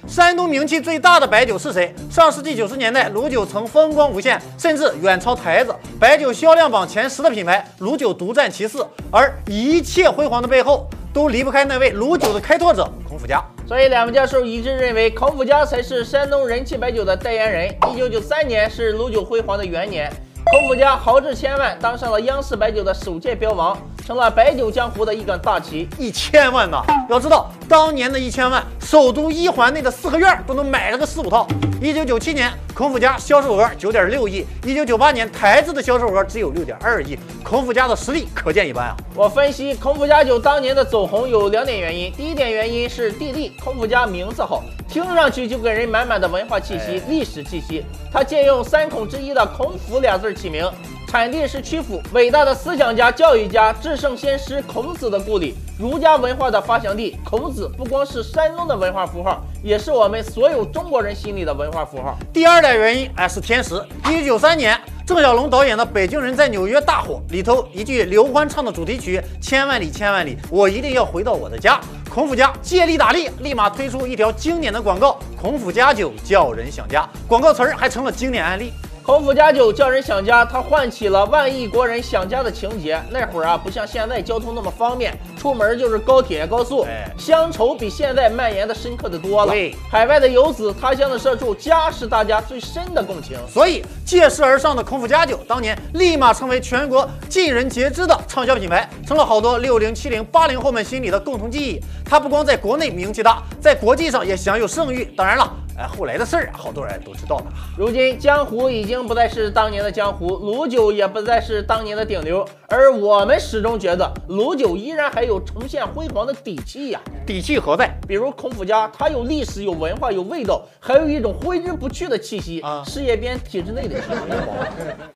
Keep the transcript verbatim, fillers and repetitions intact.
山东名气最大的白酒是谁？上世纪九十年代，鲁酒曾风光无限，甚至远超台子。白酒销量榜前十的品牌，鲁酒独占其四。而一切辉煌的背后，都离不开那位鲁酒的开拓者孔府家。 所以两位教授一致认为，孔府家才是山东人气白酒的代言人。一九九三年是鲁酒辉煌的元年。 孔府家豪掷千万，当上了央视白酒的首届标王，成了白酒江湖的一杆大旗。 一千万呐！要知道，当年的一千万，首都一环内的四合院都能买了个四五套。一九九七年，孔府家销售额九点六亿；一九九八年，台子的销售额只有六点二亿。孔府家的实力可见一斑啊！ 我分析孔府家酒当年的走红有两点原因。第一点原因是地利，孔府家名字好，听上去就给人满满的文化气息、历史气息。它借用三孔之一的孔府俩字起名。 产地是曲阜，伟大的思想家、教育家、至圣先师孔子的故里，儒家文化的发祥地。孔子不光是山东的文化符号，也是我们所有中国人心里的文化符号。 第二代原因哎是天时。一九九三年，郑晓龙导演的《北京人在纽约》大火，里头一句刘欢唱的主题曲“千万里千万里，我一定要回到我的家”。孔府家借力打力，立马推出一条经典的广告：“孔府家酒叫人想家”。广告词儿还成了经典案例。 孔府家酒叫人想家，它唤起了万亿国人想家的情节。那会儿啊，不像现在交通那么方便，出门就是高铁、高速， 哎、 乡愁比现在蔓延的深刻的多了。 对， 海外的游子，他乡的社畜，家是大家最深的共情。 所以借势而上的孔府家酒，当年立马成为全国尽人皆知的畅销品牌，成了好多六零、七零、八零后们心里的共同记忆。它不光在国内名气大，在国际上也享有盛誉。当然了。 哎，后来的事儿，好多人都知道了。 如今江湖已经不再是当年的江湖，鲁酒也不再是当年的顶流，而我们始终觉得鲁酒依然还有重现辉煌的底气呀。 底气何在？ 比如孔府家，它有历史、有文化、有味道，还有一种挥之不去的气息，啊、事业编体制内的气息。